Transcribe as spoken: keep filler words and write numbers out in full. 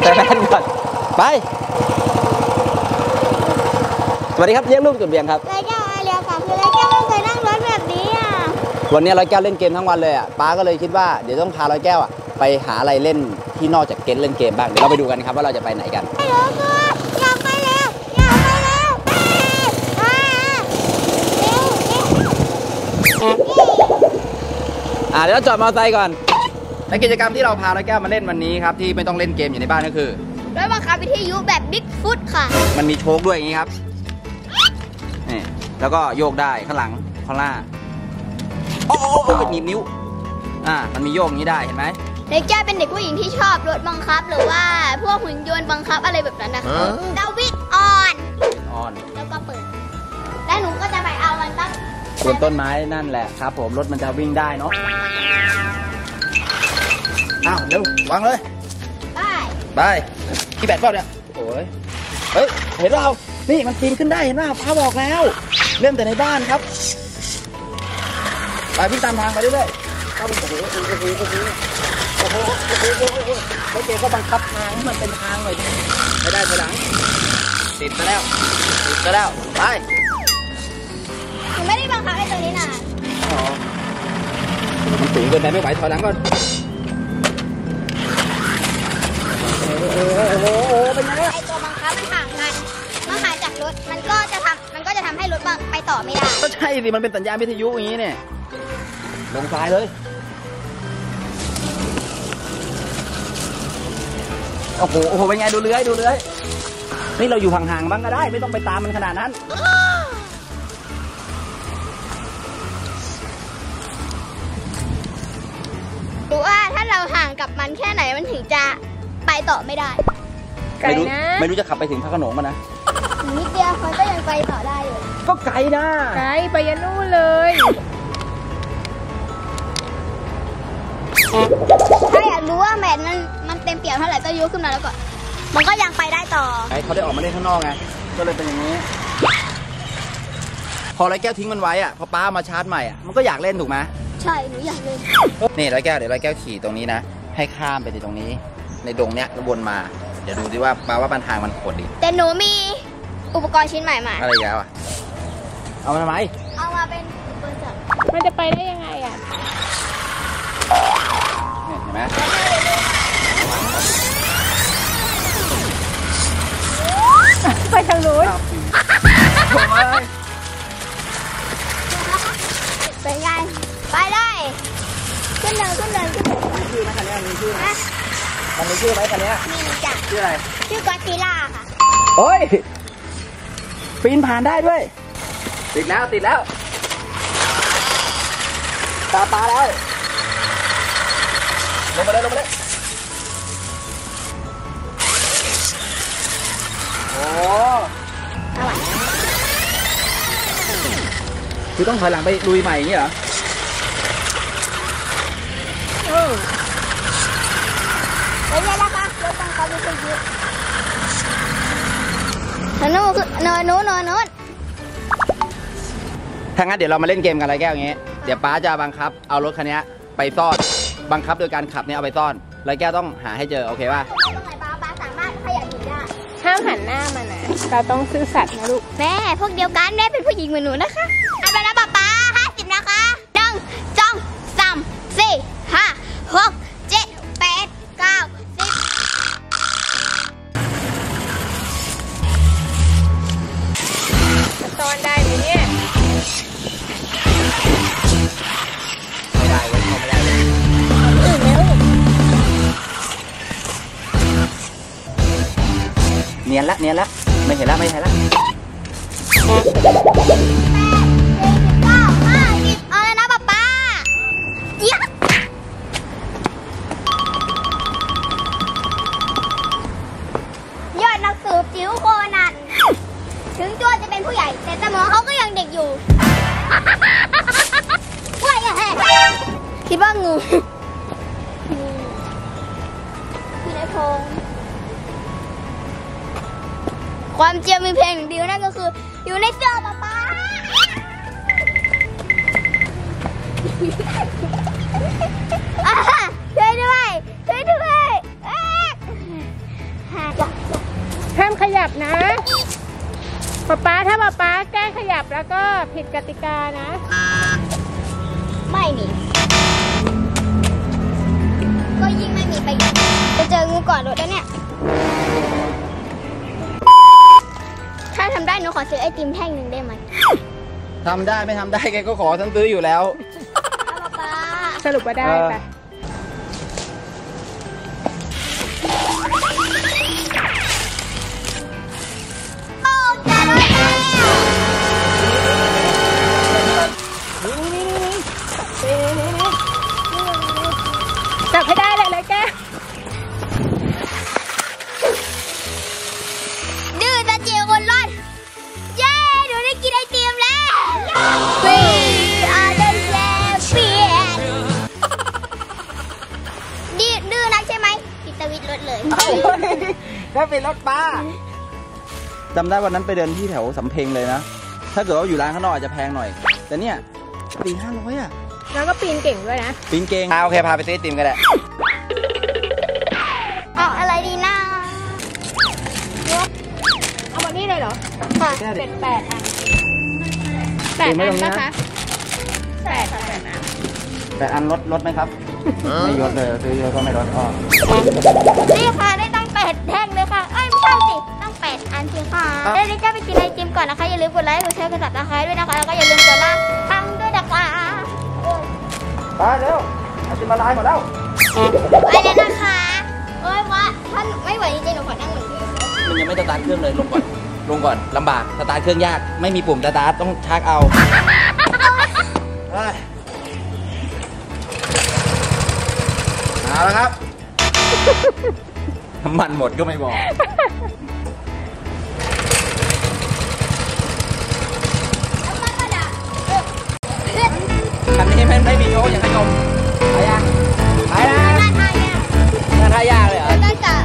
ส่แว่นก่อนไปสวัสดีครับเลี้ยงลูกจุดเบี่ยงครับร้อยแก้วไอเลี้ยวค่ะคือร้อยแก้วไม่เคยนั่งรถแบบนี้อ่ะวันนี้ร้อยแก้วเล่นเกมทั้งวันเลยอ่ะป้าก็เลยคิดว่าเดี๋ยวต้องพาร้อยแก้วอ่ะไปหาอะไรเล่นที่นอกจากเกมเล่นเกมบ้างเดี๋ยวเราไปดูกันครับว่าเราจะไปไหนกันไปเลยอยากไปแล้วอยากไปแล้วอ่าเดี๋ยวเราจอดมอเตอร์ไซค์ก่อนในกิจกรรมที่เราพาร้อยแก้วมาเล่นวันนี้ครับที่ไม่ต้องเล่นเกมอยู่ในบ้านก็คือรถบังคับวิทยุแบบบิ๊กฟุตค่ะมันมีโชคด้วยอย่างนี้ครับนี่แล้วก็โยกได้ข้างหลังข้างหน้าโอ้โหหนีบนิ้วอ่ามันมีโยกอย่างนี้ได้เห็นไหมเด็กแก้เป็นเด็กผู้หญิงที่ชอบรถบังคับหรือว่าพวกหุ่นยนต์บังคับอะไรแบบนั้นนะคะดาวิดออนออนแล้วก็เปิดแล้วหนูก็จะไปเอามันตั้งบนต้นไม้นั่นแหละครับผมรถมันจะวิ่งได้เนาะอ้าวเร็ววางเลยไปไปที่แบตเปล่าเนี่ยโอ้ยเฮ้ยเห็นเปล่านี่มันปีนขึ้นได้เห็นเปล่าป้าบอกแล้วเล่นแต่ในบ้านครับไปพี่ตามทางไปเรื่อยๆเข้าไปโอ้โหโอ้โหโอ้โหโอ้โหโอ้โหโอ้โหโอ้โหเขาเจก็บังคับทางให้มันเป็นทางหน่อยไม่ได้ถอยหลังติดมาแล้วติดมาแล้วไปหนูไม่ได้บังคับไอ้ตัวนี้นะอ๋อมันสูงเกินไปไม่ไหวถอยหลังก่อนโอ้โหโอ้โหเป็นไงไอ้ตัวบังคับมันห่างกันมันห่างจากรถมันก็จะทำมันก็จะทำให้รถไปต่อไม่ได้ก็ใช่สิมันเป็นสัญญาณวิทยุอย่างนี้เนี่ยลงซ้ายเลยโอ้โหโอ้โหเป็นไงดูเลื้อยดูเลื้อยนี่เราอยู่ห่างๆบ้างก็ได้ไม่ต้องไปตามมันขนาดนั้นดูว่าถ้าเราห่างกับมันแค่ไหนมันถึงจะไปต่อไม่ได้ไกลนะไม่รู้จะขับไปถึงพระโขนงมั้ยนะนิดเดียวมันก็ยังไปต่อได้อยู่ก็ไกลนะไกลไปยันนู่นเลยถ้าอยากรู้ว่าแมทมันมันเต็มเปี่ยมเท่าไหร่ก็ยกขึ้นมาแล้วก็มันก็ยังไปได้ต่อไอ้เขาได้ออกมาเล่นข้างนอกไงก็เลยเป็นอย่างนี้พอร้อยแก้วทิ้งมันไว้อ่ะพอป้ามาชาร์จใหม่อ่ะมันก็อยากเล่นถูกไหมใช่หนูอยากเล่นนี่ร้อยแก้วเดี๋ยวร้อยแก้วขี่ตรงนี้นะให้ข้ามไปที่ตรงนี้ในดงเนี้ยแล้ววนมาเดี๋ยวดูดิว่าป้าว่าบันทางมันโหดดีแต่หนูมีอุปกรณ์ชิ้นใหม่มาอะไรแล้วอ่ะเอามาทำไมเอามาเป็นบริษัทมันจะไปได้ยังไงอ่ะเห็นไหมไปทางนู้นเป็นไงไปเลยขึ้นเนินขึ้นเนินขึ้นเนินมีชื่อไหมคันนี้มีชื่อไหมมันมีชื่อไหมคันนี้มีจ้ะชื่ออะไรชื่อก็อดซิลล่าค่ะโอ้ยปีนผ่านได้ด้วยติดแล้วติดแล้วตาปลาแล้วลงมาเลยลงมาเลยโอ้คือต้องถอยหลังไปลุยใหม่อย่างนี้เหรอเออไปเลยละค่ะรถบังคับวิทยุโน่นโน่นโน่นโน่นโน่นถ้างั้นเดี๋ยวเรามาเล่นเกมกันอะไรแก้วอย่างงี้เดี๋ยวป้าจะบังคับเอารถคันนี้ไปซ่อนบังคับโดยการขับเนี่ยเอาไปซ่อนร้อยแก้วต้องหาให้เจอโอเคป่ะตรงไหนป้าป้าสามารถขยับหนีได้ห้ามหันหน้ามานะเราต้องซื่อสัตย์นะลูกแม่พวกเดียวกันแม่เป็นผู้หญิงเหมือนหนูนะคะอันไปแล้วป้าป้าห้าสิบนะคะหนึ่งสองสามสี่ห้าหกเจ็ดแปดเก้าสิบจะซ่อนได้ไหมเนี่ยไม่ได้เว้ยไม่ได้เลยอื่นแล้วเนียนละเนียนละไม่เห็นละไม่เห็นละเอาเลยนะป๊าป๊ายักยอดนักสืบจิ๋วโคนันถึงตัวจะเป็นผู้ใหญ่แต่สมองเขาก็ยังเด็กอยู่ว่าอย่างไรคิดว่างูพี่นายพงความเจียมมีเพลงหนึ่งเดียวนั่นก็คืออยู่ในเสื้อป๊าป๊าช่วยด้วยช่วยด้วยขยับนะป๊าป๊าถ้าป๊าป๊าแกล้งขยับแล้วก็ผิดกติกานะไม่นี่ก็ยิ่งไม่มีประโยชน์จะเจองูก่อนรถแล้วเนี่ยถ้าทำได้หนูขอซื้อไอติมแท่งหนึ่งได้ไหมทำได้ไม่ทำได้แกก็ขอฉันซื้ออยู่แล้วเอาป๊าสรุปว่าได้เออปะโอ้เจอรถแล้วจับให้ได้เลยเลยแกดื้อตาเจียวคนรอดเย้หนูได้กินไอติมแล้ว We are the champion ดื้อดื้อนักใช่ไหมปิดสวิตช์รถเลยแค่เป็นรถป้าจำได้วันนั้นไปเดินที่แถวสำเพ็งเลยนะถ้าเกิดว่าอยู่ร้านข้างนอกอาจจะแพงหน่อยแต่เนี่ยสี่ห้าร้อยอ่ะแล้วก็ปีนเก่งด้วยนะปีนเก่งอ่าโอเคพาไปซื้อไอติมกันแหละเอาอะไรดีนะเอาวันนี้เลยเหรอค่ะเป็นแปดอันแปดอันนะคะแปดค่ะแปดอันแต่อันลดลดไหมครับ ไม่ลดเลยซื้อเยอะก็ไม่ลดอ้อนี่ค่ะได้ตั้งแปดแท่งเลยค่ะเอ้ยไม่ใช่สิตั้งแปดอันสิค่ะเดี๋ยวนี้จะไปกินไอติมก่อนนะคะอย่าลืมกดไลค์กดแชร์กดซับสไครต์ด้วยนะคะแล้วก็อย่าลืมกดล่าทังด้วยนะคะไปเร็วไอติมละลายหมดแล้วไปเลยนะคะโอ้ยว่าถ้าไม่ไหวจริงๆหนูขอนั่งเหมือนเดิมมันยังไม่สตาร์ทเครื่องเลยลงก่อนลงก่อนลำบากสตาร์ทเครื่องยากไม่มีปุ่มสตาร์ทต้องชักเอาเฮ้ยเอาละครับน้ำมันหมดก็ไม่บอกคันนี้ไม่ไม่มีโชว์อย่างไรยมไปยังไปนะน่าทานเนี่ยน่าทายากเลยเหรอน่าจะ